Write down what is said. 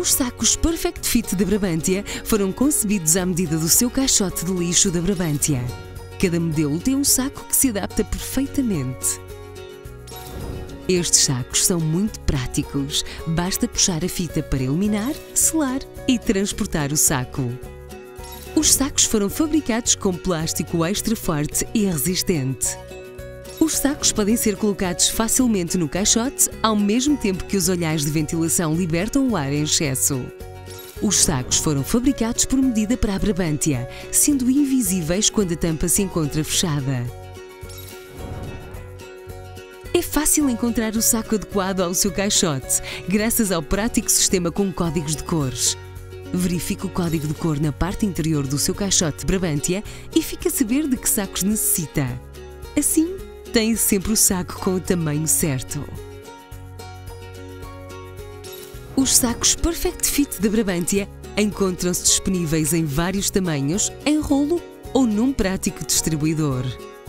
Os sacos Perfect Fit da Brabantia foram concebidos à medida do seu caixote de lixo da Brabantia. Cada modelo tem um saco que se adapta perfeitamente. Estes sacos são muito práticos. Basta puxar a fita para eliminar, selar e transportar o saco. Os sacos foram fabricados com plástico extra forte e resistente. Os sacos podem ser colocados facilmente no caixote, ao mesmo tempo que os olhais de ventilação libertam o ar em excesso. Os sacos foram fabricados por medida para a Brabantia, sendo invisíveis quando a tampa se encontra fechada. É fácil encontrar o saco adequado ao seu caixote, graças ao prático sistema com códigos de cores. Verifique o código de cor na parte interior do seu caixote Brabantia e fique a saber de que sacos necessita. Assim, tem sempre o saco com o tamanho certo. Os sacos Perfect Fit da Brabantia encontram-se disponíveis em vários tamanhos, em rolo ou num prático distribuidor.